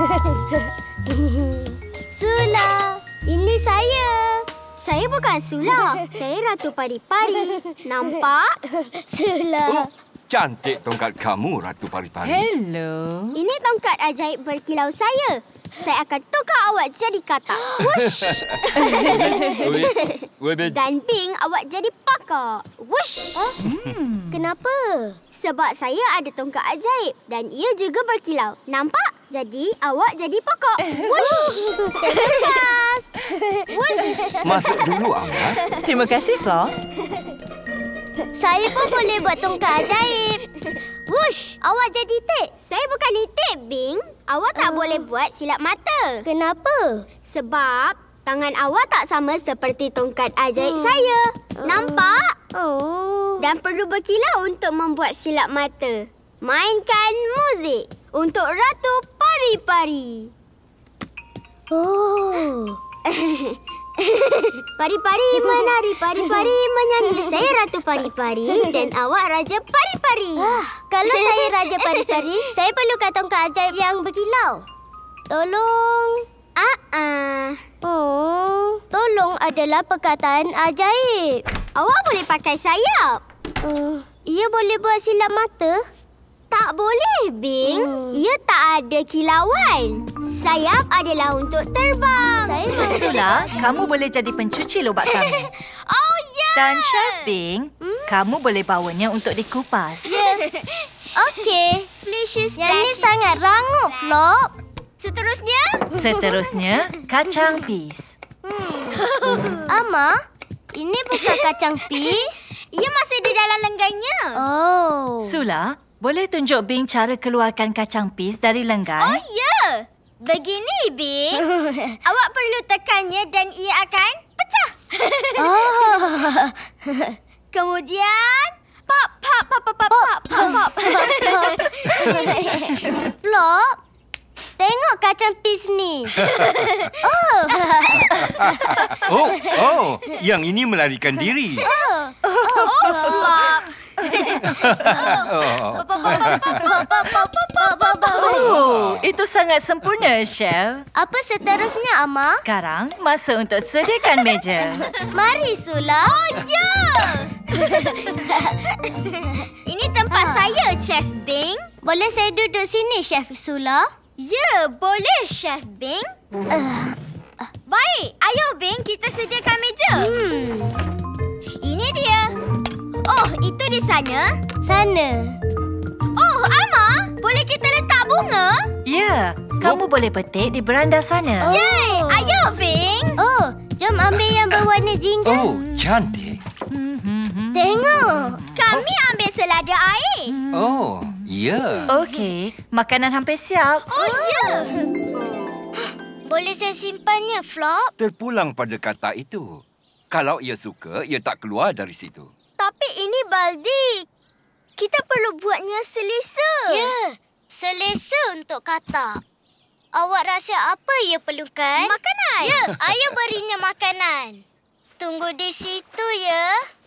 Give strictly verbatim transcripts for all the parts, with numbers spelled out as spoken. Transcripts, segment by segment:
Sula, ini saya. Saya bukan Sula. Saya Ratu Pari-Pari. Nampak? Sula. Oh, cantik tongkat kamu, Ratu Pari-Pari. Hello. Ini tongkat ajaib berkilau saya. Saya akan tukar awak jadi katak. Wush! Dan Bing, awak jadi pakak. Wush! Oh? Hmm. Kenapa? Sebab saya ada tongkat ajaib dan ia juga berkilau. Nampak? Jadi, awak jadi pokok. Wush! Terima kasih. Wush! Masuk dulu, Amat. Terima kasih, Flo. Saya pun boleh buat tongkat ajaib. Wush! Awak jadi itik. Saya bukan itik, Bing. Awak tak uh. boleh buat silap mata. Kenapa? Sebab tangan awak tak sama seperti tongkat ajaib uh. saya. Uh. Nampak? Oh. Dan perlu berkilau untuk membuat silap mata. Mainkan muzik untuk Ratu Pari-Pari. Oh. Pari-pari menari, pari-pari menyanyi. Saya Ratu Pari-Pari dan awak Raja Pari-Pari. Ah, kalau saya Raja Pari-Pari, saya perlukan tongkat ajaib yang berkilau. Tolong. Ah, ah. Oh, tolong adalah perkataan ajaib. Awak boleh pakai sayap. Uh, ia boleh buat silap mata? Tak boleh, Bing. Hmm. Ia tak ada kilauan. Sayap adalah untuk terbang. Saya Sula, kamu boleh jadi pencuci lubak kami. Oh, ya. Yeah. Dan Chef Bing, hmm? kamu boleh bawanya untuk dikupas. Ya. Yeah. Okey. Splish, yang ini sangat rangup, Flop. Seterusnya? Seterusnya, kacang pis. Hmm. Ama, ini bukan kacang pis. Ia masih di dalam lenggainya. Oh. Sula, boleh tunjuk Bing cara keluarkan kacang pis dari lenggai? Oh, ya. Begini, Bing. Awak perlu tekannya dan ia akan pecah. Oh. Kemudian, pop, pop, pop, pop, pop, pop, pop, pop. Flop, tengok kacang pis ni. Oh. Oh, oh, yang ini melarikan diri. Oh, oh, Flop. Oh, itu sangat sempurna, Chef. Apa seterusnya, Ama? Sekarang, masa untuk sediakan meja. Mari, Sula. Oh, ya! Ini tempat ha. saya, Chef Bing. Boleh saya duduk sini, Chef Sula? Ya, boleh, Chef Bing. Uh. Baik, ayo, Bing. Kita sediakan meja. Hmm. Ini dia. Oh, itu di sana? Sana. Oh, Ama, boleh kita letak bunga? Ya, kamu oh. boleh petik di beranda sana. Oh. Yay, ayo, Bing. Oh, jom ambil yang berwarna jingga. Oh, cantik. Tengok, kami ambil selada air. Oh, ya. Okey, makanan hampir siap. Oh, ya. Boleh saya simpannya, Flop? Terpulang pada kata itu. Kalau ia suka, ia tak keluar dari situ. Tapi ini baldi. Kita perlu buatnya selesa. Ya, selesa untuk katak. Awak rasa apa ia perlukan? Makanan. Ya, ayo berinya makanan. Tunggu di situ, ya.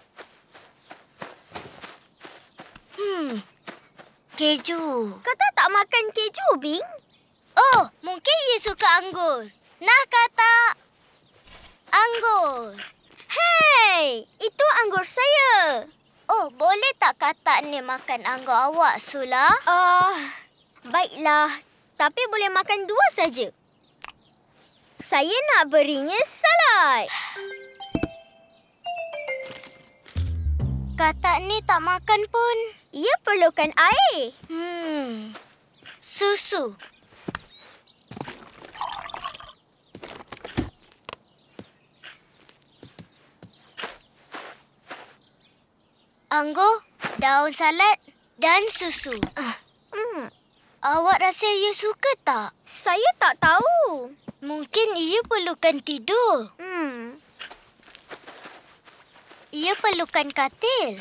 Hmm, keju. Katak tak makan keju, Bing? Oh, mungkin ia suka anggur. Nah, katak. Anggur. Hei, itu anggur saya. Oh, boleh tak katak ni makan anggur awak, Sula? Ah, uh, baiklah. Tapi boleh makan dua saja. Saya nak berinya salad. Katak ni tak makan pun. Ia perlukan air. Hmm, susu. Anggur, daun salad dan susu. Uh. Hmm. Awak rasa ia suka tak? Saya tak tahu. Mungkin ia perlukan tidur. Hmm. Ia perlukan katil.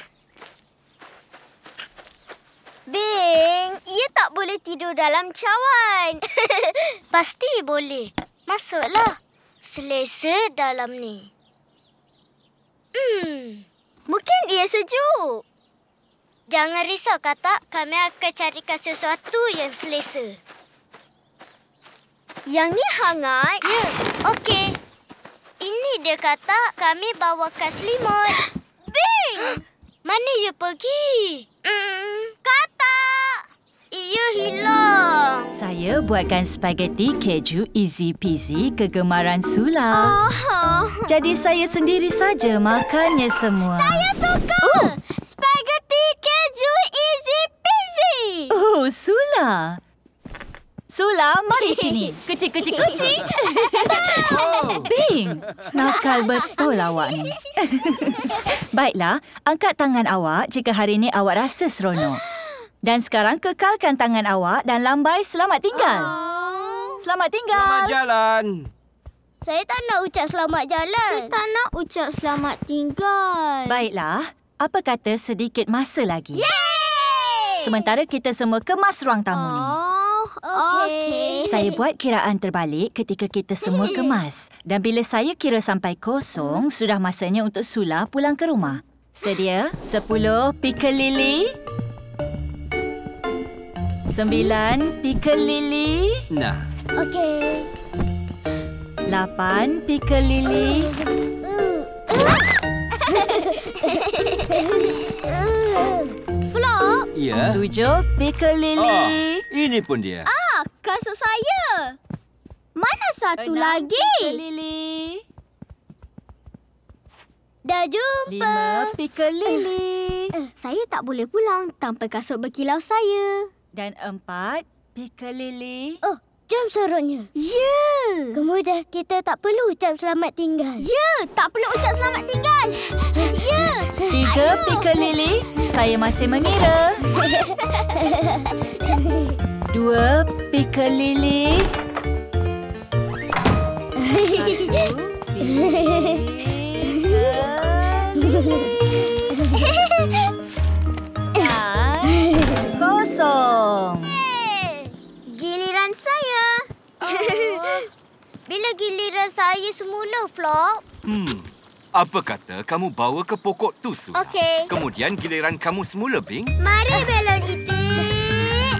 Bing, ia tak boleh tidur dalam cawan. Pasti boleh. Masuklah. Selesa dalam ni. Hmm. Mungkin ia sejuk. Jangan risau, katak. Kami akan carikan sesuatu yang selesa. Yang ni hangat. Ya, okey. Ini dia kata kami bawakan selimut. Bing! Mana ia pergi? Hmm, kata. Ia hilang. Saya buatkan spaghetti keju easy peasy kegemaran Sula. Oh. Jadi saya sendiri saja makannya semua. Saya suka. Oh. Spaghetti keju easy peasy. Oh, Sula. Sula, mari sini. Kecil-kecil kucing. Oh. Bing, nakal betul awak ni. Baiklah, angkat tangan awak jika hari ini awak rasa seronok. Dan sekarang kekalkan tangan awak dan lambai selamat tinggal. Oh. Selamat tinggal. Selamat jalan. Saya tak nak ucap selamat jalan. Saya tak nak ucap selamat tinggal. Baiklah, apa kata sedikit masa lagi? Yeay! Sementara kita semua kemas ruang tamu ni. Oh, okey. Saya buat kiraan terbalik ketika kita semua kemas. Dan bila saya kira sampai kosong, sudah masanya untuk Sula pulang ke rumah. Sedia? Sepuluh pickle lili. Sembilan pickle lili. Nah, Okey. Lapan pickle lili. Flop. ya. Tujuh pickle Oh, lili. ini pun dia. Ah, kasut saya. Mana satu Enam lagi? pickle lili. Dah jumpa. Lima pickle lili. Eh, saya tak boleh pulang tanpa kasut berkilau saya. Dan empat pickle lili. Oh, jam sorotnya. Ya. Kemudian kita tak perlu ucap selamat tinggal. Ya, tak perlu ucap selamat tinggal. Ya. Tiga pickle lili. Saya masih mengira. Dua pickle lili. Satu pickle lili. Dan kosong. Hey, giliran saya. Oh. Bila giliran saya semula, Flop? Hmm. Apa kata kamu bawa ke pokok tu, Sula? Okey. Kemudian giliran kamu semula, Bing. Mari belon itik.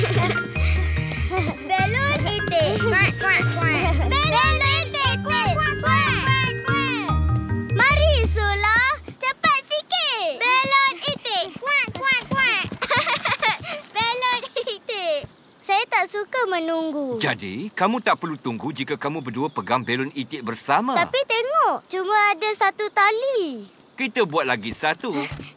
Belon itik. Kuak, kuak, kuak. Belon itik. Kuak, kuak, kuak. Mari, Sula. Cepat sikit. Belon itik. Kuak, kuak, kuak. Belon itik. Saya tak suka menunggu. Jadi, kamu tak perlu tunggu jika kamu berdua pegang belon itik bersama. Tapi tengok, cuma ada satu tali. Kita buat lagi satu.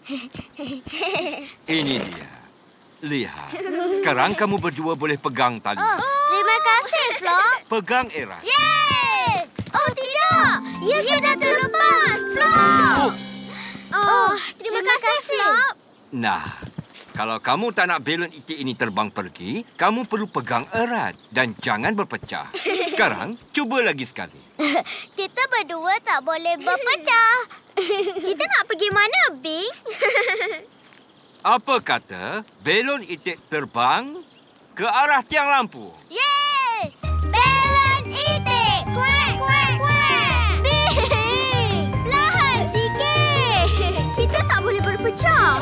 Ini dia. Lihat. Sekarang kamu berdua boleh pegang tali. Oh, terima kasih, Flop. Pegang erat. Yeay! Oh, tidak. Ia sudah terlepas, Flop. Oh. Oh, terima, terima kasih, Flop. Nah, kalau kamu tak nak belon itik ini terbang pergi, kamu perlu pegang erat dan jangan berpecah. Sekarang, cuba lagi sekali. Kita berdua tak boleh berpecah. Kita nak pergi mana, Bing? Apa kata belon itik terbang ke arah tiang lampu? Yeay! Belon itik! Kuak, kuak, kuak! Bing! Lahan sikit! Kita tak boleh berpecah.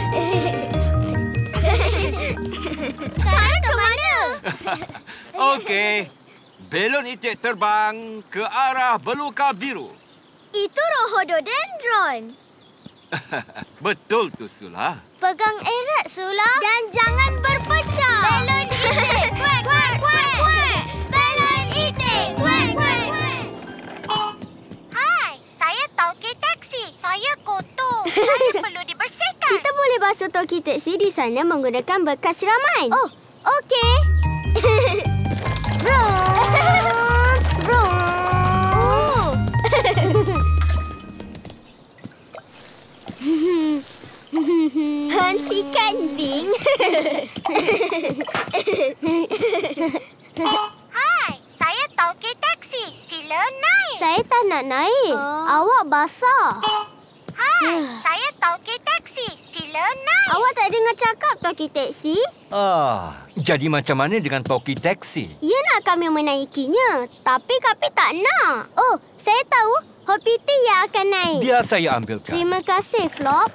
Sekarang ke mana? Okey. Belon itik terbang ke arah belukar biru. Itu rhododendron. Betul tu, Sula. Pegang erat, Sula. Dan jangan berpecah. Belon itik. Kuak, kuak, kuak, kuak. Belon itik. Kuak, kuak, kuak. Hai, saya tauke taksi. Saya kotor. Saya perlu dibersihkan. Kita boleh basuh toki taksi di sana menggunakan bekas siraman. Oh, okey. Brom, brom. Oh. Hentikan, Bing. Hai, saya tauke taksi. Sila naik. Saya tak nak naik. Oh. Awak basah. Hai, saya tauke taksi. Sila naik. Awak tak dengar cakap toki taksi? Ah, jadi macam mana dengan toki taksi? Ia nak kami menaikinya, tapi kami tak nak. Oh, saya tahu. Hopiti yang akan naik. Biar saya ambilkan. Terima kasih, Flop.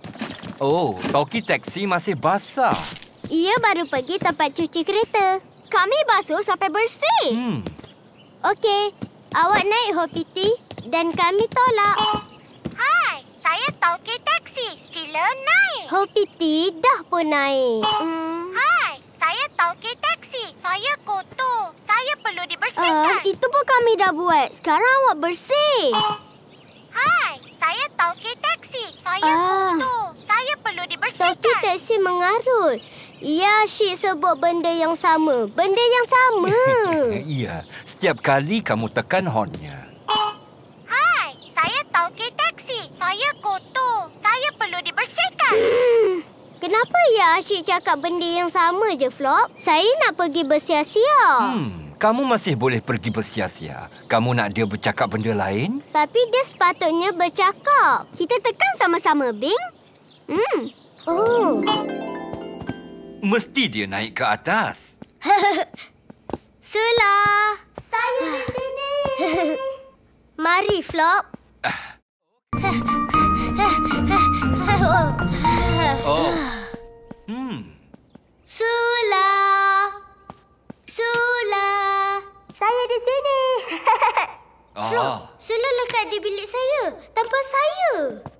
Oh, toki taksi masih basah. Ia baru pergi tempat cuci kereta. kami basuh sampai bersih. Hmm. Okey, awak naik Hoppity dan kami tolak. Hai, saya Tauke Taksi. Sila naik. Hoppity dah pun naik. Hmm. Hai, saya Tauke Taksi. Saya kotor. Saya perlu Uh, dibersihkan. itu pun kami dah buat. Sekarang awak bersih. Hai, saya Tauke Taksi. Saya Ah. kotor. Saya perlu dibersihkan. Tapi taksi mengarut. Ya, Syed sebut benda yang sama. Benda yang sama. Iya, setiap kali kamu tekan hornnya. Hai, saya Tauke Taksi. Saya kotor. Saya perlu dibersihkan. Hmm, kenapa ya Syed cakap benda yang sama je, Flop? Saya nak pergi bersia-sia. Hmm, kamu masih boleh pergi bersia-sia. Kamu nak dia bercakap benda lain? Tapi dia sepatutnya bercakap. Kita tekan sama-sama, Bing. Hmm. Oh. Mesti dia naik ke atas. Sula. Saya di sini. Mari, Flop. Oh. Hmm. Sula. Sula. Saya di sini. Oh. Sula lekat di bilik saya. Tanpa saya.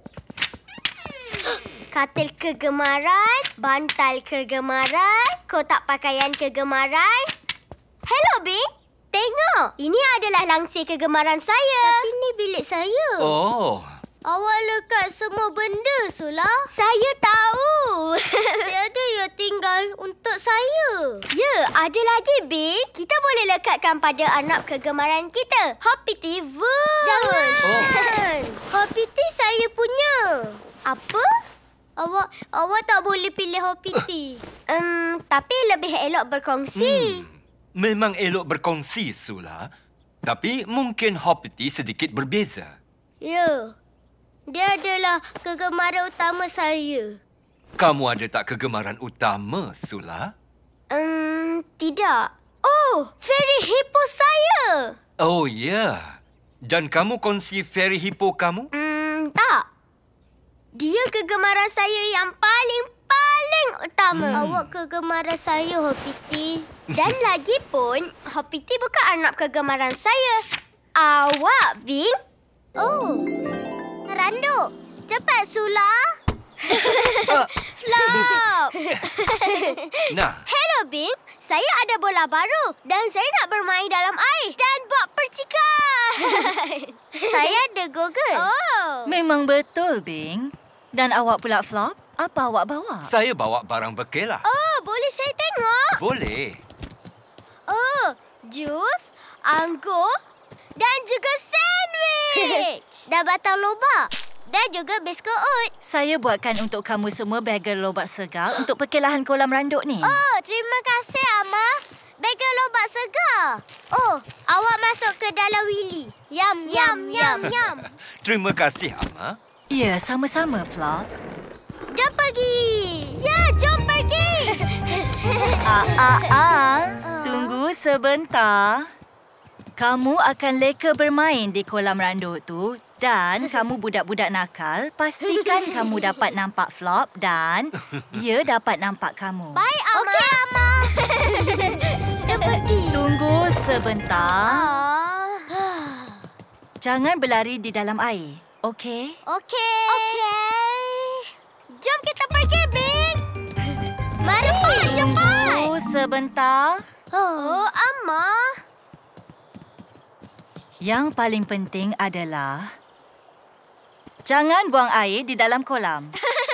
Katil kegemaran, bantal kegemaran, kotak pakaian kegemaran. Hello, Bing. Tengok. Ini adalah langsir kegemaran saya. Tapi ni bilik saya. Oh. Awak lekat semua benda, Sula. Saya tahu. Tiada yang tinggal untuk saya. Ya, ada lagi, Bing. Kita boleh lekatkan pada arnab kegemaran kita. Hoppity Wood. Jangan. Oh. Hoppity saya punya. Apa? Awak awak tak boleh pilih Hoppity. Um, tapi lebih elok berkongsi. Hmm. Memang elok berkongsi, Sula. Tapi mungkin Hoppity sedikit berbeza. Ya. Dia adalah kegemaran utama saya. Kamu ada tak kegemaran utama, Sula? Um, tidak. Oh, fairy hippo saya. Oh, ya. Yeah. Dan kamu kongsi fairy hippo kamu? Hmm, tak. Dia kegemaran saya yang paling-paling utama. Hmm. Awak kegemaran saya, Hoppity. Dan lagi pun, Hoppity bukan arnab kegemaran saya. Awak, Bing. Oh. Randuk. Cepat, Sula. Flop. Nah. Hello, Bing. Saya ada bola baru dan saya nak bermain dalam air dan buat percikan. Saya ada goggle. Oh. Memang betul, Bing. Dan awak pula, Flop? Apa awak bawa? Saya bawa barang bekelah. Oh, boleh saya tengok? Boleh. Oh, jus, anggur dan juga sandwich. Dan batang lobak. Dan juga biskut oat. Saya buatkan untuk kamu semua bagel lobak segar untuk perkelahan kolam randuk ni. Oh, terima kasih, Ama. Bagel lobak segar. Oh, awak masuk ke dalam Willy. Yum, yum, yum, yum. Terima kasih, Ama. Ya, sama-sama, Flop. Jom pergi. Ya, jom pergi. Ah, ah, ah. Tunggu sebentar. Kamu akan leka bermain di kolam randuk tu dan kamu budak-budak nakal, pastikan kamu dapat nampak Flop dan dia dapat nampak kamu. Baik, Ama. Okey, Ama. Jom pergi. Tunggu sebentar. Ah. Jangan berlari di dalam air, okey? Okey. Okey. Jom kita pergi, Bing. Mari, Pak. Cepat. Tunggu sebentar. Oh, Ama. Yang paling penting adalah jangan buang air di dalam kolam.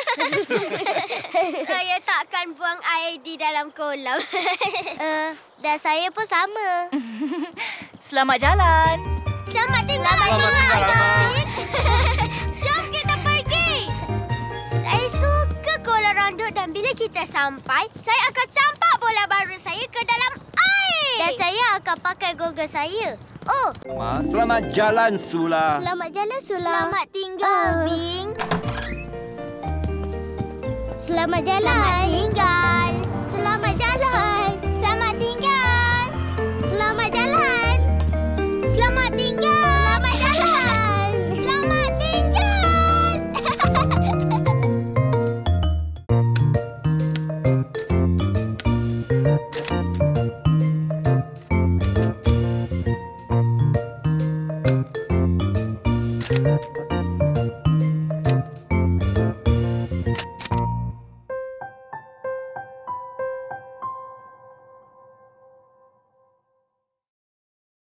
Saya takkan buang air di dalam kolam. uh, dan saya pun sama. Selamat jalan. Selamat tinggal, Selamat tinggal, Ama. Jom kita pergi. Saya suka kolam randut dan bila kita sampai, saya akan campak bola baru saya ke dalam air. Dan saya akan pakai goggle saya. Oh, Ma, selamat jalan, Sula. selamat jalan, Sula. Selamat tinggal, uh. Bing. Selamat jalan. Selamat tinggal. Selamat jalan.